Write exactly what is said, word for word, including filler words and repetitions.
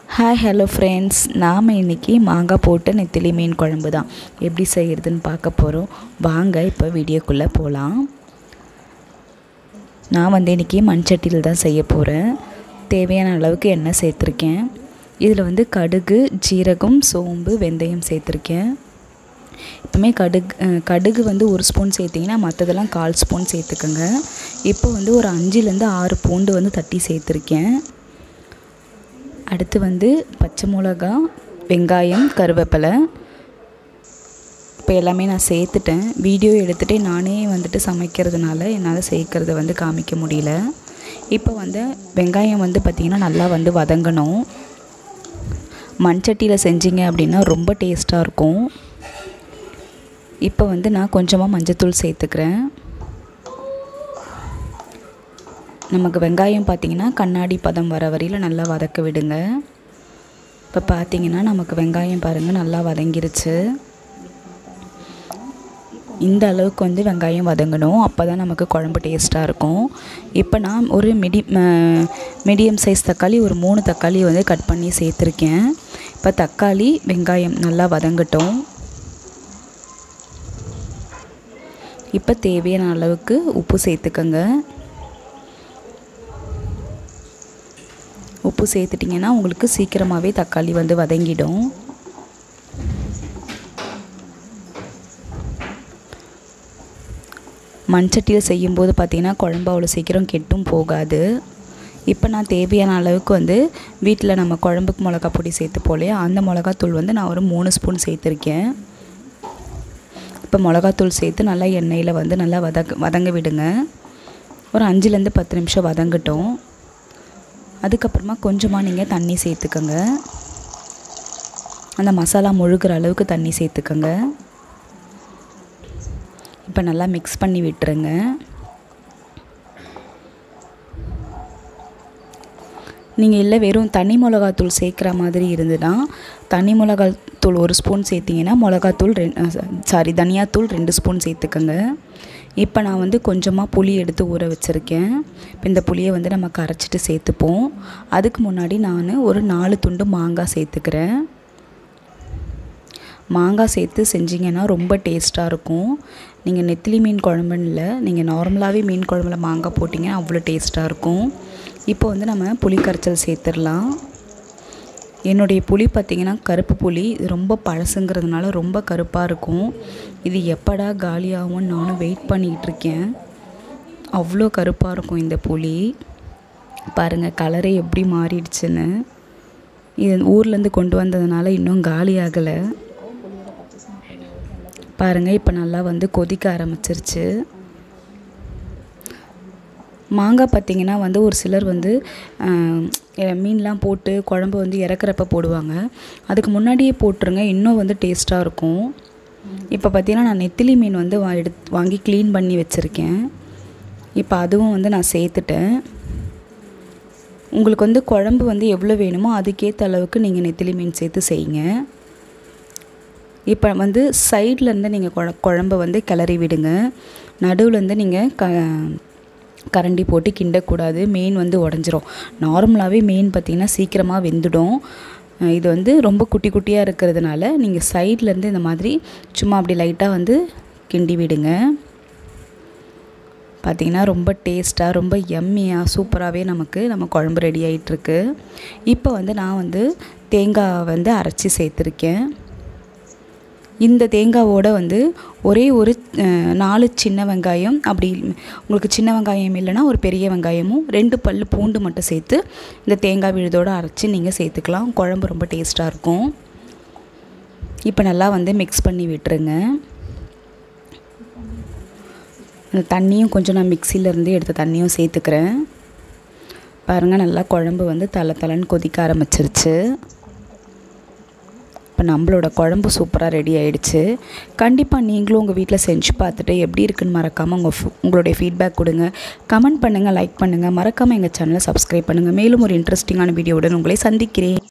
Hi hello friends, நாம் இன்றைக்கி மாங்காய் போட்டு நெத்திலி மீன் குழம்பு தான் எப்படி செய்கிறதுன்னு பார்க்க போகிறோம். வாங்க இப்போ வீடியோக்குள்ளே போகலாம். நான் வந்து இன்றைக்கி மண்சட்டியில் தான் செய்ய போகிறேன். தேவையான அளவுக்கு எண்ணெய் சேர்த்துருக்கேன். இதில் வந்து கடுகு, ஜீரகம், சோம்பு, வெந்தயம் சேர்த்துருக்கேன். எப்பவுமே கடுகு கடுகு வந்து ஒரு ஸ்பூன் சேர்த்திங்கன்னா மற்றதெல்லாம் கால் ஸ்பூன் சேர்த்துக்கோங்க. இப்போ வந்து ஒரு அஞ்சுலேருந்து ஆறு பூண்டு வந்து தட்டி சேர்த்துருக்கேன். அடுத்து வந்து பச்சை மிளகா, வெங்காயம், கருவேப்பிலை இப்போ எல்லாமே நான் சேர்த்துட்டேன். வீடியோ எடுத்துகிட்டே நானே வந்துட்டு சமைக்கிறதுனால என்னால் சேர்க்கறத வந்து காமிக்க முடியல. இப்போ வந்து வெங்காயம் வந்து பார்த்திங்கன்னா நல்லா வந்து வதங்கணும். மண்சட்டியில் செஞ்சிங்க அப்படின்னா ரொம்ப டேஸ்ட்டாக இருக்கும். இப்போ வந்து நான் கொஞ்சமாக மஞ்சத்தூள் சேர்த்துக்கிறேன். நமக்கு வெங்காயம் பார்த்திங்கன்னா கண்ணாடி பதம் வர வரையில் நல்லா வதக்க விடுங்க. இப்போ பார்த்திங்கன்னா நமக்கு வெங்காயம் பாருங்கள் நல்லா வதங்கிருச்சு. இந்த அளவுக்கு வந்து வெங்காயம் வதங்கணும். அப்போ தான் நமக்கு குழம்பு டேஸ்ட்டாக இருக்கும். இப்போ நான் ஒரு மிடி மீடியம் சைஸ் தக்காளி ஒரு மூணு தக்காளி வந்து கட் பண்ணி சேர்த்துருக்கேன். இப்போ தக்காளி, வெங்காயம் நல்லா வதங்கட்டும். இப்போ தேவையான அளவுக்கு உப்பு சேர்த்துக்கோங்க. உப்பு சேர்த்துட்டிங்கன்னா உங்களுக்கு சீக்கிரமாகவே தக்காளி வந்து வதங்கிடும். மண்சட்டியில் செய்யும்போது பார்த்திங்கன்னா குழம்பு அவ்வளோ சீக்கிரம் கெட்டும் போகாது. இப்போ நான் தேவையான அளவுக்கு வந்து வீட்டில் நம்ம குழம்புக்கு மிளகா பொடி சேர்த்து போலையா அந்த மிளகாத்தூள் வந்து நான் ஒரு மூணு ஸ்பூன் சேர்த்துருக்கேன். இப்போ மிளகாத்தூள் சேர்த்து நல்லா எண்ணெயில் வந்து நல்லா வதக்க வதங்க விடுங்க. ஒரு அஞ்சுலேருந்து பத்து நிமிஷம் வதங்கட்டும். அதுக்கப்புறமா கொஞ்சமாக நீங்கள் தண்ணி சேர்த்துக்கோங்க. அந்த மசாலா முழுகிற அளவுக்கு தண்ணி சேர்த்துக்கோங்க. இப்போ நல்லா மிக்ஸ் பண்ணி விட்டுருங்க. நீங்கள் இல்லை வெறும் தனி மிளகாத்தூள் சேர்க்குற மாதிரி இருந்துன்னா தனி மிளகாத்தூள் ஒரு ஸ்பூன் சேர்த்திங்கன்னா மிளகாத்தூள் ரெண்டு சாரி தனியாத்தூள் ரெண்டு ஸ்பூன் சேர்த்துக்கோங்க. இப்போ நான் வந்து கொஞ்சமாக புளி எடுத்து ஊற வச்சுருக்கேன். இப்போ இந்த புளியை வந்து நம்ம கரைச்சிட்டு சேர்த்துப்போம். அதுக்கு முன்னாடி நான் ஒரு நாலு துண்டு மாங்காய் சேர்த்துக்கிறேன். மாங்காய் சேர்த்து செஞ்சிங்கன்னா ரொம்ப டேஸ்ட்டாக இருக்கும். நீங்கள் நெத்திலி மீன் குழம்புன்னு இல்லை, நீங்கள் நார்மலாகவே மீன் குழம்புல மாங்காய் போட்டிங்கன்னா அவ்வளோ டேஸ்ட்டாக இருக்கும். இப்போ வந்து நம்ம புளி கரைச்சல் சேர்த்துடலாம். என்னுடைய புளி பார்த்திங்கன்னா கருப்பு புளி, இது ரொம்ப பழசுங்கிறதுனால ரொம்ப கருப்பாக இருக்கும். இது எப்படா காலியாகும்னு நானும் வெயிட் பண்ணிகிட்டு இருக்கேன். அவ்வளோ கருப்பாக இருக்கும் இந்த புளி. பாருங்கள் கலரே எப்படி மாறிடுச்சுன்னு. இது ஊர்லேருந்து கொண்டு வந்ததுனால இன்னும் காலி ஆகலை. பாருங்கள் இப்போ நல்லா வந்து கொதிக்க ஆரம்பிச்சிருச்சு. மாங்காய் பார்த்திங்கன்னா வந்து ஒரு சிலர் வந்து மீன்லாம் போட்டு குழம்பு வந்து இறக்குறப்ப போடுவாங்க. அதுக்கு முன்னாடியே போட்டுருங்க, இன்னும் வந்து டேஸ்ட்டாக இருக்கும். இப்போ பார்த்திங்கன்னா நான் நெத்திலி மீன் வந்து வா எடுத்து வாங்கி க்ளீன் பண்ணி வச்சுருக்கேன். இப்போ அதுவும் வந்து நான் சேர்த்துட்டேன். உங்களுக்கு வந்து குழம்பு வந்து எவ்வளோ வேணுமோ அதுக்கேற்ற அளவுக்கு நீங்கள் நெத்திலி மீன் சேர்த்து செய்யுங்க. இப்போ வந்து சைட்லேருந்து நீங்கள் குழ குழம்பை வந்து கிளறி விடுங்க. நடுவுலேருந்து நீங்கள் க கரண்டி போட்டு கிண்டக்கூடாது, மீன் வந்து உடஞ்சிரும். நார்மலாகவே மீன் பார்த்திங்கன்னா சீக்கிரமாக வெந்துடும். இது வந்து ரொம்ப குட்டி குட்டியாக இருக்கிறதுனால நீங்கள் சைட்லேருந்து இந்த மாதிரி சும்மா அப்படி லைட்டாக வந்து கிண்டி விடுங்க. பார்த்திங்கன்னா ரொம்ப டேஸ்ட்டாக ரொம்ப எம்மியாக சூப்பராகவே நமக்கு நம்ம குழம்பு ரெடி ஆகிட்டுருக்கு. இப்போ வந்து நான் வந்து தேங்காய் வந்து அரைச்சி சேர்த்துருக்கேன். இந்த தேங்காவோட வந்து ஒரே ஒரு நாலு சின்ன வெங்காயம், அப்படி உங்களுக்கு சின்ன வெங்காயம் இல்லைன்னா ஒரு பெரிய வெங்காயமும் ரெண்டு பல் பூண்டு மட்டும் சேர்த்து இந்த தேங்காய் விழுதோடு அரைச்சி நீங்கள் சேர்த்துக்கலாம். குழம்பு ரொம்ப டேஸ்ட்டாக இருக்கும். இப்போ நல்லா வந்து மிக்ஸ் பண்ணி விட்டுருங்க. அந்த தண்ணியும் கொஞ்சம் நான் மிக்சியிலேருந்து எடுத்த தண்ணியும் சேர்த்துக்கிறேன். பாருங்கள் நல்லா குழம்பு வந்து தலை தலைன்னு கொதிக்க ஆரம்பிச்சிருச்சு. இப்போ நம்மளோட குழம்பு சூப்பராக ரெடி ஆகிடுச்சு. கண்டிப்பாக நீங்களும் உங்கள் வீட்டில் செஞ்சு பார்த்துட்டு எப்படி இருக்குன்னு மறக்காமல் உங்கள் உங்களுடைய ஃபீட்பேக் கொடுங்க. கமெண்ட் பண்ணுங்கள், லைக் பண்ணுங்கள். மறக்காமல் எங்கள் சேனலை சப்ஸ்கிரைப் பண்ணுங்கள். மேலும் ஒரு இன்ட்ரெஸ்டிங்கான வீடியோவுடன் உங்களை சந்திக்கிறேன்.